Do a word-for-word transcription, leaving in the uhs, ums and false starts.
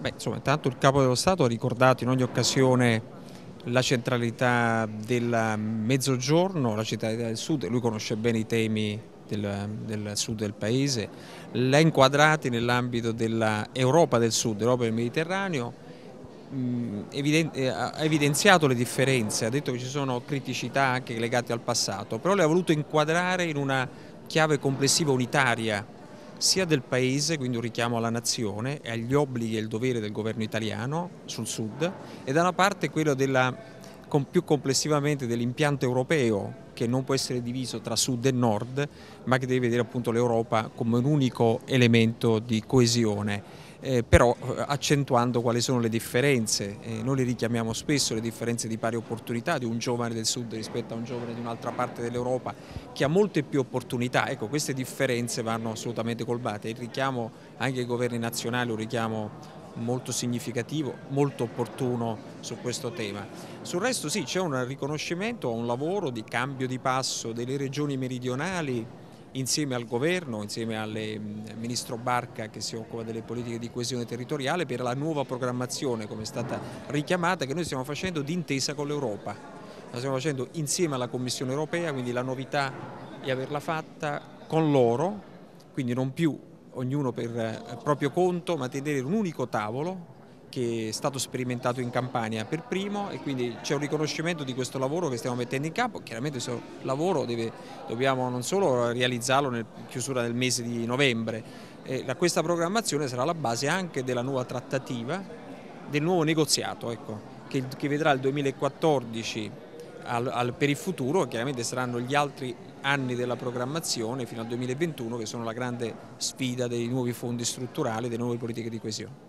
Beh, insomma, intanto il Capo dello Stato ha ricordato in ogni occasione la centralità del Mezzogiorno, la centralità del Sud. Lui conosce bene i temi del, del Sud del Paese, l'ha inquadrati nell'ambito dell'Europa del Sud, Europa del Mediterraneo, mh, eviden eh, ha evidenziato le differenze, ha detto che ci sono criticità anche legate al passato, però le ha voluto inquadrare in una chiave complessiva unitaria sia del Paese, quindi un richiamo alla nazione e agli obblighi e il dovere del governo italiano sul Sud, e da una parte quello della, con, più complessivamente dell'impianto europeo, che non può essere diviso tra Sud e Nord, ma che deve vedere appunto l'Europa come un unico elemento di coesione. Eh, però eh, accentuando quali sono le differenze. Eh, noi le richiamiamo spesso, le differenze di pari opportunità di un giovane del Sud rispetto a un giovane di un'altra parte dell'Europa che ha molte più opportunità. Ecco, queste differenze vanno assolutamente colmate. Il richiamo anche ai governi nazionali, un richiamo molto significativo, molto opportuno su questo tema. Sul resto sì, c'è un riconoscimento, un lavoro di cambio di passo delle regioni meridionali insieme al governo, insieme al ministro Barca che si occupa delle politiche di coesione territoriale, per la nuova programmazione, come è stata richiamata, che noi stiamo facendo d'intesa con l'Europa. La stiamo facendo insieme alla Commissione europea, quindi la novità è averla fatta con loro, quindi non più ognuno per proprio conto, ma tenere un unico tavolo che è stato sperimentato in Campania per primo, e quindi c'è un riconoscimento di questo lavoro che stiamo mettendo in campo. Chiaramente questo lavoro deve, dobbiamo non solo realizzarlo nel chiusura del mese di novembre, eh, la, questa programmazione sarà la base anche della nuova trattativa, del nuovo negoziato, ecco, che, che vedrà il duemilaquattordici al, al, per il futuro. Chiaramente saranno gli altri anni della programmazione fino al duemilaventuno che sono la grande sfida dei nuovi fondi strutturali, delle nuove politiche di coesione.